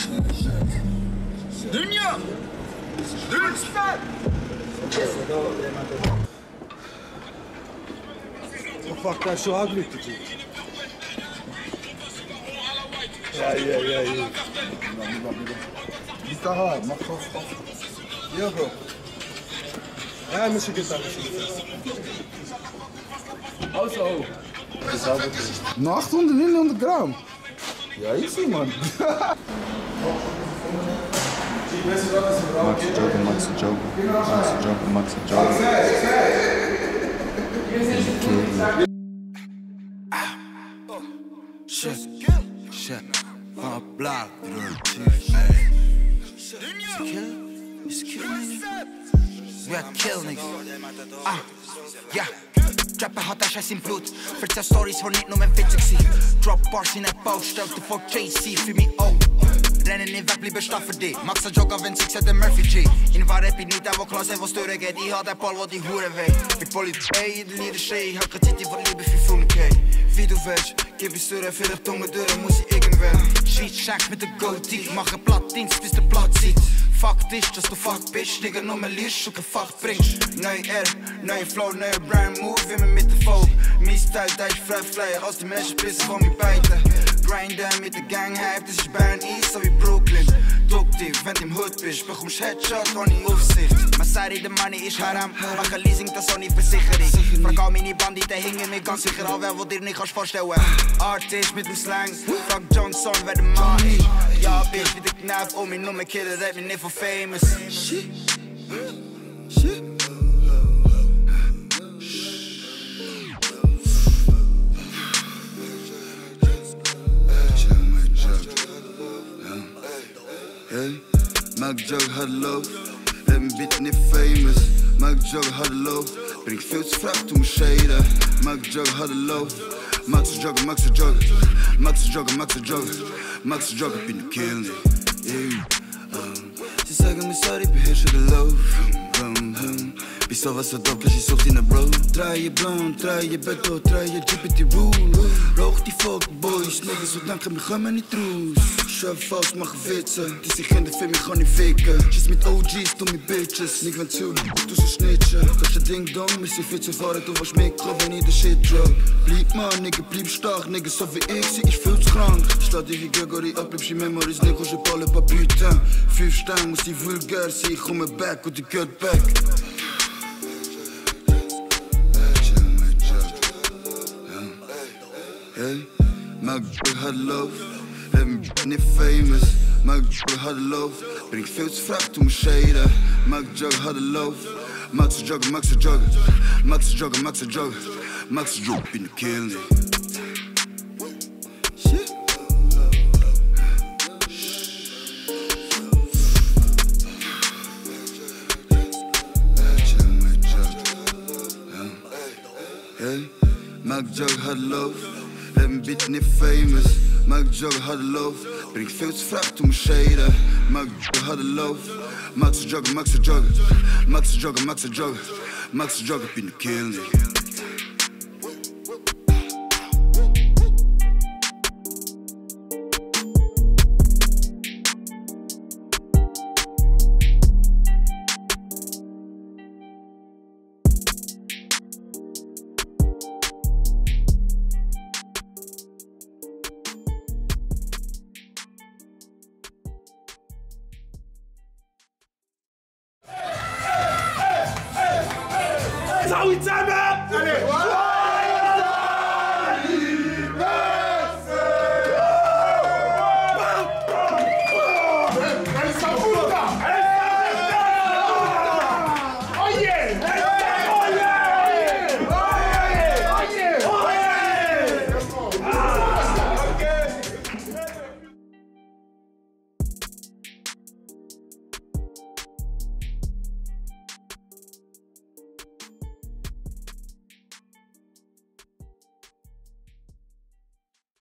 Dünya! Lütfen! Ufaktan şu abi bitecek. Ya. Git daha, mach drauf. Ja, Bro. Ja, مش كده. Also. Nur 800, 900 Gramm. Ja, easy, Mann. Max jogging. Shit. On a block, we are kill niggas. Ja. Trapper hat das Scheiß im Blut. Verzähl Stories, wo nicht nur mein witzig sie. Drop Bars in der Baustelle, vor JC für mich auch. Rennen nicht weg, bleiben stehen für dich. Max a Jogger, wenn sie der Murphy G. In Wahrheit bin ich der, wo Klasse, wo es durchgeht. Ich hab den Ball, wo die Hure weh. Für Polizei, in der Liederschei. Ich hab keine Zeit, wo Liebe für Freunde geht. Wie du willst, gib es durch, vielleicht dumme Dürren, muss ich irgendwann. Schweiz schenkt mit der Goldie, mache Plattdienst, bis der Platz sieht. Fakt ist, dass du fuck bist, Digga, nur mehr liest und kein Fakt bringst. Neue R, neue Flow, neue Brand Move, wie man mit der Folk. Mein Style, da ist frei, aus den Menschen bis von mir beiden. Grinder mit der Gang Hype, das ist Bayern East, so wie Brooklyn. Duck dich, wenn du im Hood bist, bekommst Headshot ohne Aufsicht. Masari, der Money ist Haram, mach ein Leasing, das ohne Versicherung. Frag all meine Banditen, hingen mir ganz sicher an, wer dir nicht kannst vorstellen. Artist mit dem Slang, frag Johnson, wer der Mann ist. Ja, bitch, wie der Knapp, mich nur mehr Killer, red mich nicht von famous. Shit. Hey, Mac Jug had love, hebben bit niet famous. Mac Jug had love, bring veel te vraag toen me shaden. Mac Jug had love, Max a Jug, bin de kill. Ze zeggen me sorry, beheersen de love. Bist du was so dope, dass ich such in a bro. Draai je blond, draai je beto, draai je GPT rule. Rauch die fuckboys, niggas, so danken me gaan me niet troes. Schöpf falsch, mach Witze, die sich in der Film, ich kann nicht ficken. Schiss mit OGs, du mit Bitches, nicht wenn zu, du so snitchen. Kannst du Ding dong, wir sind viel zu fahren, du warst Mikro, wenn ich den Shit drop. Blieb man, nigga, blieb stark, nigga, so wie ich, sie ist viel zu krank. Statt ich wie Gregory ab, bleib ich Memories, nigga, je parle pas putain. 5 Steine, muss die vulgair sein, ich komme back und die cut back. Hey, Mac Jug had love, hebben niet famous. Mac Jug had love, bring veel te vraag toen me shaden. Mac Jug had love, Max a Jug, bin de kill. Hey, Mac Jug had love. Hebben bit niet famous. Mac Jug had love, bring veel te vraag toen me shaden. Mac Jug had love, Max a Jug, bin de kill. Hau ihn zusammen!